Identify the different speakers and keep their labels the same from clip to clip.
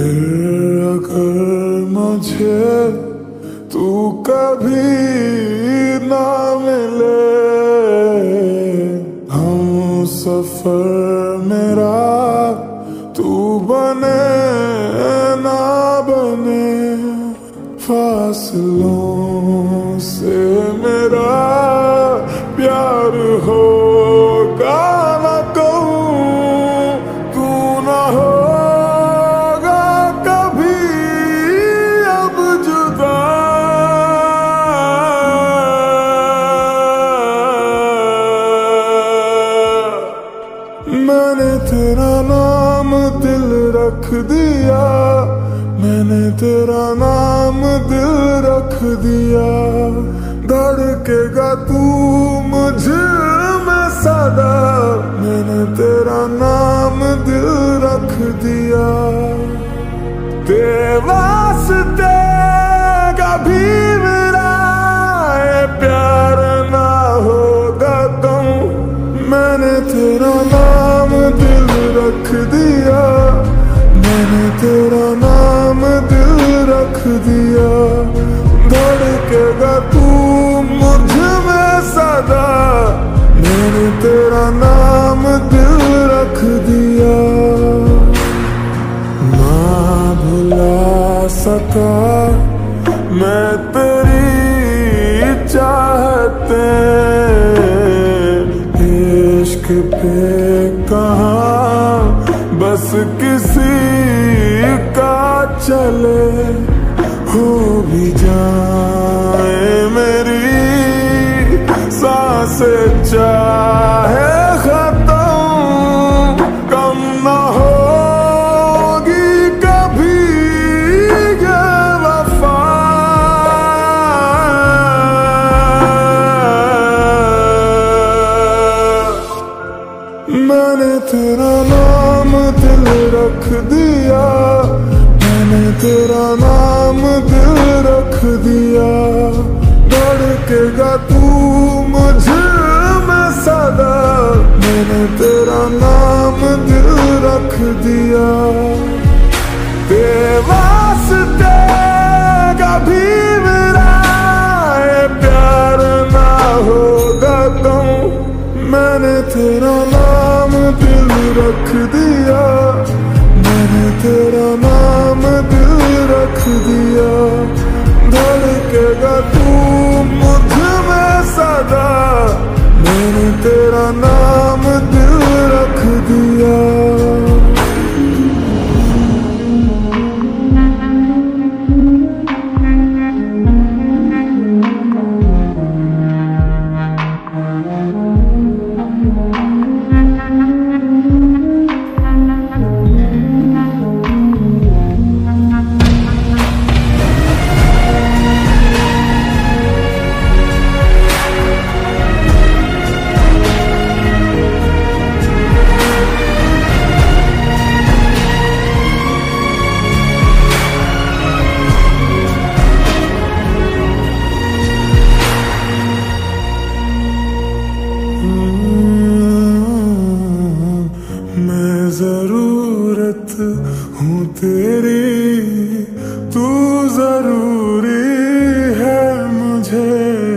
Speaker 1: फिर अगर मुझे तू कभी ना मिले, हम सफर मेरा तू बने ना बने, फासलों से मेरा प्यार होगा ना कहूँ, तू ना होगा कभी अब जुदा। मैंने तेरा नाम दिल रख दिया, मैंने तेरा नाम दिल रख दिया, धड़केगा तू मुझ में सदा, मैंने तेरा नाम दिल रख दिया। तेरे वास्ते कभी मेरा ये प्यार ना होगा तुम, मैंने तेरा नाम दिल रख दिया, मैंने तेरा नाम दिल रख दिया, धड़केगा तू मुझ में सदा, मैंने तेरा नाम दिल रख दिया। ना भुला सका मैं तेरी चाहते, इश्क पे कहाँ बस किसी का चले, हो भी जाए मेरी सांसें चाहे खत्म, कम ना होगी कभी ये वफा। मैंने तेरा नाम दिल रख दिया, मैंने तेरा नाम दिल रख दिया, धड़केगा तू मुझ में सदा, मैंने तेरा नाम दिल रख दिया। तेरे वास्ते कभी मेरा ये प्यार ना होगा तुम, मैंने तेरा नाम दिल रख दिया, मैंने तेरा नाम दिल रख दिया, धड़केगा तू मुझ में सदा, मैंने तेरा नाम दिल रख दिया। मैं जरूरत हूँ तेरी, तू जरूरी है मुझे,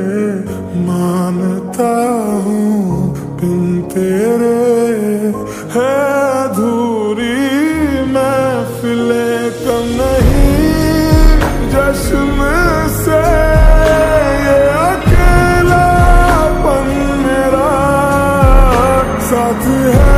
Speaker 1: मानता हूँ बिन तेरे है अधूरी महफिलें कम नहीं, जश्न से ये अकेलापन मेरा साथ है।